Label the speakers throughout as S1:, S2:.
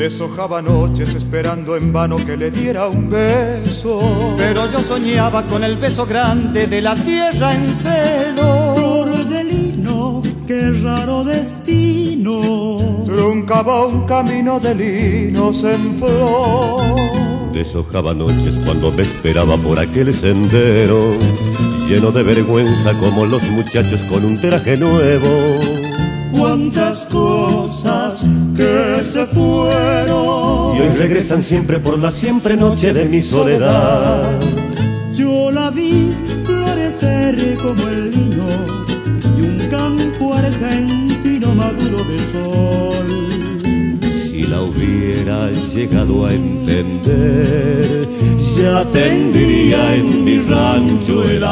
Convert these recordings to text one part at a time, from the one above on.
S1: Deshojaba noches esperando en vano que le diera un beso,
S2: pero yo soñaba con el beso grande de la tierra en celo.
S3: Flor de lino, qué raro destino,
S1: truncaba un camino de linos en flor.
S4: Deshojaba noches cuando me esperaba por aquel sendero, lleno de vergüenza como los muchachos con un traje nuevo.
S3: Cuántas cosas que se fueron
S4: y hoy regresan siempre por la siempre noche de mi soledad.
S3: Yo la vi florecer como el lino y un campo argentino maduro de sol.
S4: Si la hubiera llegado a entender, ya tendría en mi rancho el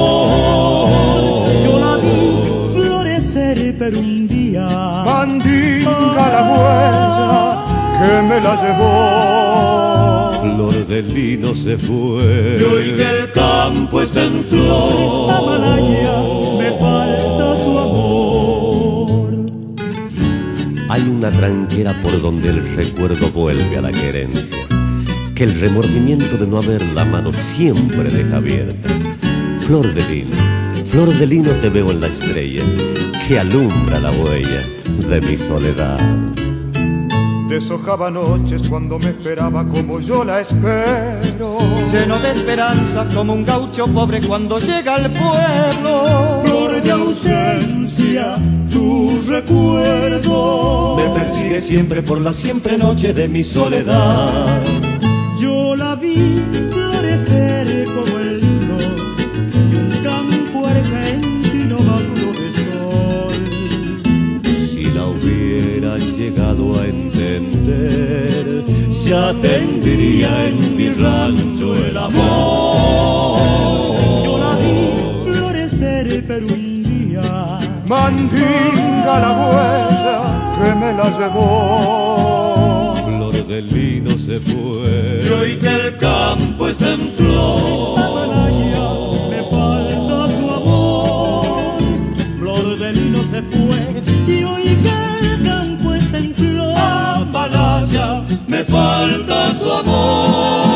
S4: amor.
S3: Yo la vi florecer pero un día
S1: mandinga la huella que me la llevó.
S4: Flor de lino se fue
S3: y hoy que el campo está en flor, Amalaya, me falta su amor.
S4: Hay una tranquera por donde el recuerdo vuelve a la querencia, que el remordimiento de no haber la mano siempre deja abierta. Flor de lino te veo en la estrella que alumbra la huella de mi soledad.
S1: Deshojaba noches cuando me esperaba como yo la espero,
S2: lleno de esperanza como un gaucho pobre cuando llega al pueblo.
S3: Flor de ausencia, tu recuerdo
S4: me persigue siempre por la siempre noche de mi soledad.
S3: Yo la vi florecer como el lino y un campo argentino maduro de sol.
S4: Si la hubiera llegado a entender, ya tendría en mi rancho el amor.
S3: Yo la vi florecer pero un día
S1: mandinga la huella que me la llevó.
S4: Flor de lino se fue
S3: y hoy que el campo está en flor, Amalaya, me falta su amor. Flor de lino se fue y hoy que el campo está en flor,
S4: Amalaya, me falta su amor.